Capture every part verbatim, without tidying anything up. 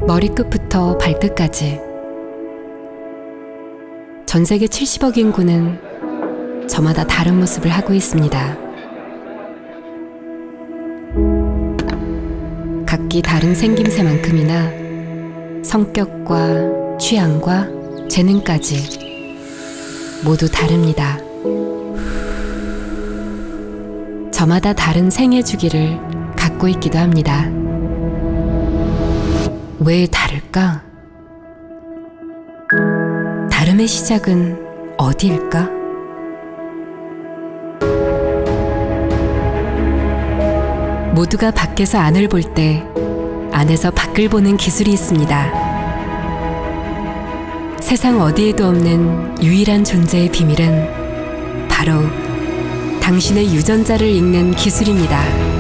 머리끝부터 발끝까지 전 세계 칠십억 인구는 저마다 다른 모습을 하고 있습니다. 각기 다른 생김새만큼이나 성격과 취향과 재능까지 모두 다릅니다. 저마다 다른 생애 주기를 갖고 있기도 합니다. 왜 다를까? 다름의 시작은 어디일까? 모두가 밖에서 안을 볼 때 안에서 밖을 보는 기술이 있습니다. 세상 어디에도 없는 유일한 존재의 비밀은 바로 당신의 유전자를 읽는 기술입니다.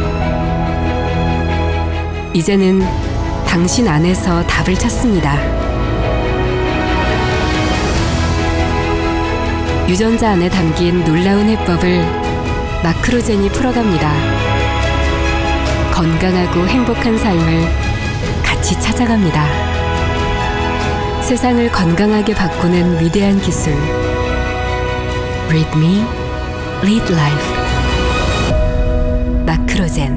이제는 당신 안에서 답을 찾습니다. 유전자 안에 담긴 놀라운 해법을 마크로젠이 풀어갑니다. 건강하고 행복한 삶을 같이 찾아갑니다. 세상을 건강하게 바꾸는 위대한 기술 Read Me, Lead Life 마크로젠.